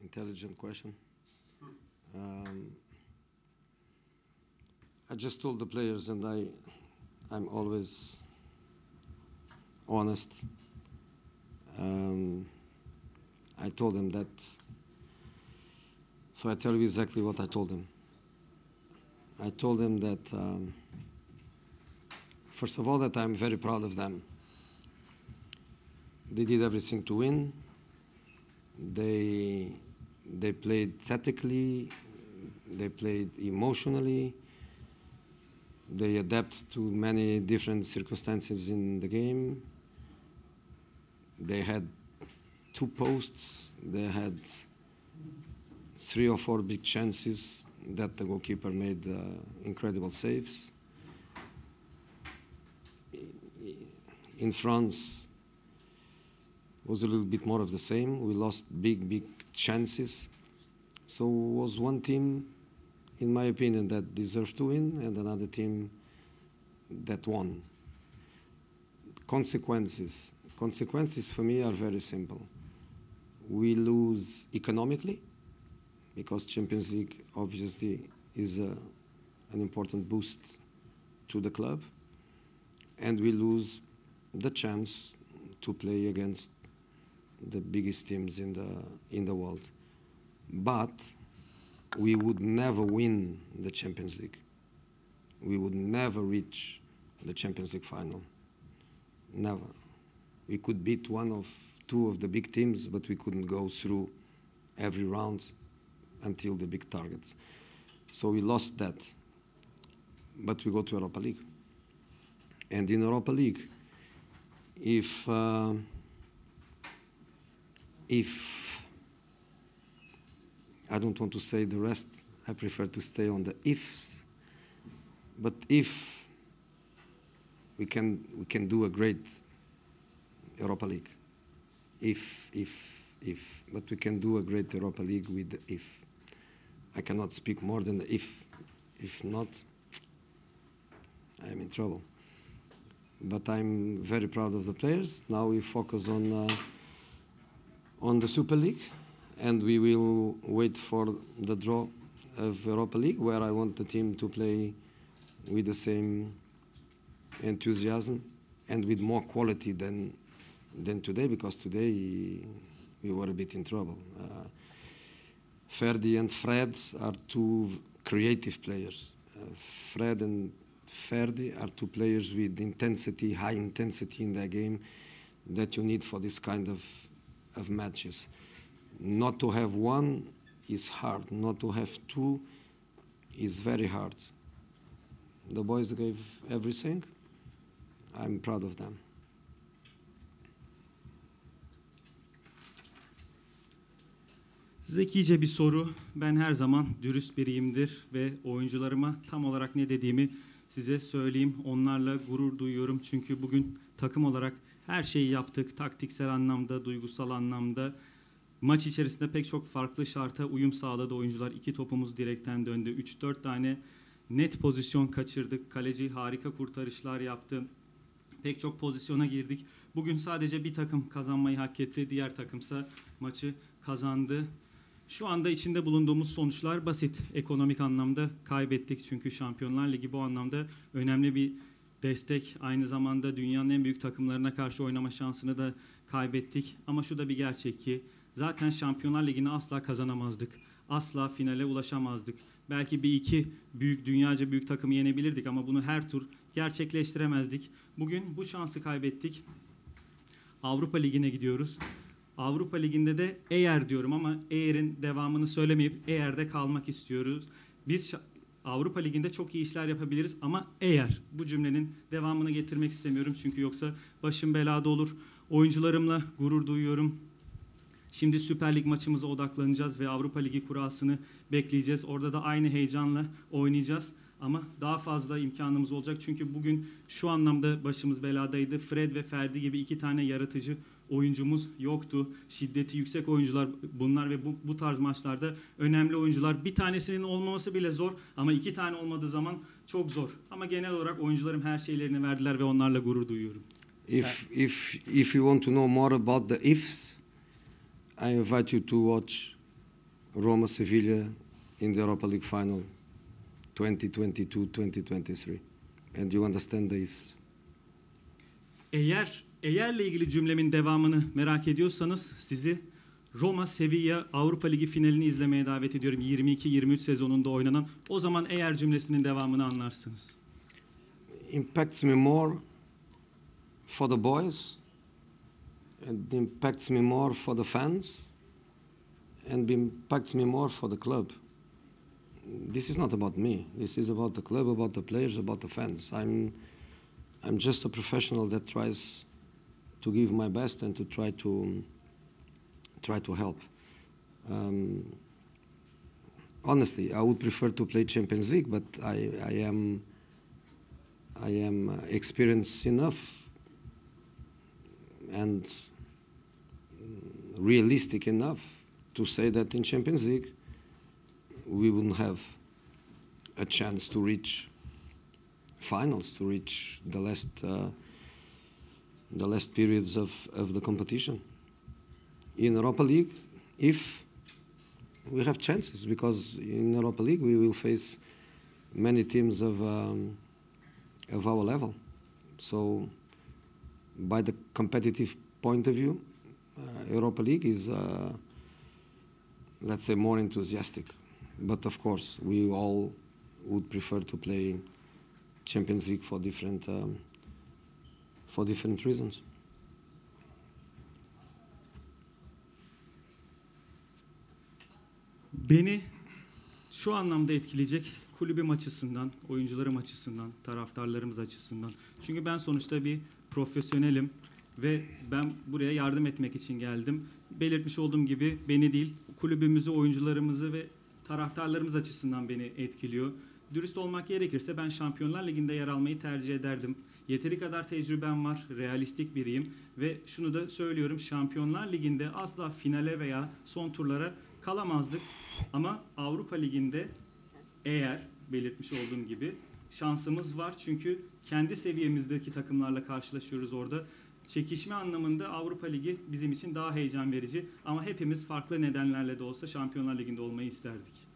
intelligent question. I just told the players, and I'm always honest. I told them that, so I tell you exactly what I told them. I told them that, first of all, that I'm very proud of them. They did everything to win. They played tactically, they played emotionally, they adapt to many different circumstances in the game. They had 2 posts, they had 3 or 4 big chances that the goalkeeper made incredible saves. In France, was a little bit more of the same. We lost big chances. So it was one team, in my opinion, that deserved to win, and another team that won. Consequences for me are very simple. We lose economically, because Champions League obviously is an important boost to the club, and we lose the chance to play against the biggest teams in the world. But we would never win the Champions League. We would never reach the Champions League final. Never. We could beat 1 or 2 of the big teams, but we couldn't go through every round until the big targets. So we lost that. But we go to Europa League. And in Europa League, if I don't want to say the rest, I prefer to stay on the ifs, but if we can do a great Europa League, but we can do a great Europa League with the if. I cannot speak more than the if. If not, I am in trouble. But I'm very proud of the players. Now we focus on the Super League, and we will wait for the draw of Europa League, where I want the team to play with the same enthusiasm and with more quality than today, because today we were a bit in trouble. Ferdi and Fred are 2 creative players. Fred and Ferdi are 2 players with intensity, high intensity in their game that you need for this kind of matches. Not to have 1 is hard. Not to have 2 is very hard. The boys gave everything. I'm proud of them. Zekice bir soru. Ben her zaman dürüst biriyimdir ve oyuncularıma tam olarak ne dediğimi size söyleyeyim. Onlarla gurur duyuyorum çünkü bugün takım olarak her şeyi yaptık. Taktiksel anlamda, duygusal anlamda. Maç içerisinde pek çok farklı şarta uyum sağladı oyuncular. 2 topumuz direkten döndü. 3-4 tane net pozisyon kaçırdık. Kaleci harika kurtarışlar yaptı. Pek çok pozisyona girdik. Bugün sadece bir takım kazanmayı hak etti. Diğer takımsa maçı kazandı. Şu anda içinde bulunduğumuz sonuçlar basit. Ekonomik anlamda kaybettik. Çünkü Şampiyonlar Ligi bu anlamda önemli bir destek. Aynı zamanda dünyanın en büyük takımlarına karşı oynama şansını da kaybettik. Ama şu da bir gerçek ki zaten Şampiyonlar Ligi'ni asla kazanamazdık. Asla finale ulaşamazdık. Belki bir 2 dünyaca büyük takımı yenebilirdik ama bunu her tur gerçekleştiremezdik. Bugün bu şansı kaybettik. Avrupa Ligi'ne gidiyoruz. Avrupa Ligi'nde de eğer diyorum ama eğerin devamını söylemeyip eğerde kalmak istiyoruz. Biz Avrupa Ligi'nde çok iyi işler yapabiliriz ama eğer bu cümlenin devamını getirmek istemiyorum. Çünkü yoksa başım belada olur. Oyuncularımla gurur duyuyorum. Şimdi Süper Lig maçımıza odaklanacağız ve Avrupa Ligi kurasını bekleyeceğiz. Orada da aynı heyecanla oynayacağız. Ama daha fazla imkanımız olacak. Çünkü bugün şu anlamda başımız beladaydı. Fred ve Ferdi gibi 2 tane yaratıcı oyuncumuz yoktu. Şiddeti yüksek oyuncular bunlar ve bu tarz maçlarda önemli oyuncular. Bir tanesinin olmaması bile zor ama 2 tane olmadığı zaman çok zor. Ama genel olarak oyuncularım her şeylerini verdiler ve onlarla gurur duyuyorum. If you want to know more about the ifs, I invite you to watch Roma Sevilla in the Europa League final 2022-2023. And you understand the ifs. Eğerle ilgili cümlemin devamını merak ediyorsanız sizi Roma Sevilla Avrupa Ligi finalini izlemeye davet ediyorum. 22-23 sezonunda oynanan. O zaman eğer cümlesinin devamını anlarsınız. Impacts me more for the boys, and impacts me more for the fans, and impacts me more for the club. This is not about me. This is about the club, about the players, about the fans. I'm just a professional that tries to give my best and to try to help. Honestly, I would prefer to play Champions League, but I am experienced enough and realistic enough to say that in Champions League we wouldn't have a chance to reach finals, to reach the last periods of the competition. In Europa League, if we have chances, because in Europa League we will face many teams of our level. So, by the competitive point of view, Europa League is, let's say, more enthusiastic. But of course, we all would prefer to play Champions League for different reasons. Beni şu anlamda etkileyecek kulübüm açısından, oyuncularım açısından, taraftarlarımız açısından. Çünkü ben sonuçta bir profesyonelim ve ben buraya yardım etmek için geldim. Belirtmiş olduğum gibi beni değil, kulübümüzü, oyuncularımızı ve taraftarlarımız açısından beni etkiliyor. Dürüst olmak gerekirse ben Şampiyonlar Ligi'nde yer almayı tercih ederdim. Yeteri kadar tecrübem var, realistik biriyim ve şunu da söylüyorum, Şampiyonlar Ligi'nde asla finale veya son turlara kalamazdık. Ama Avrupa Ligi'nde eğer belirtmiş olduğum gibi şansımız var. Çünkü kendi seviyemizdeki takımlarla karşılaşıyoruz orada. Çekişme anlamında Avrupa Ligi bizim için daha heyecan verici. Ama hepimiz farklı nedenlerle de olsa Şampiyonlar Ligi'nde olmayı isterdik.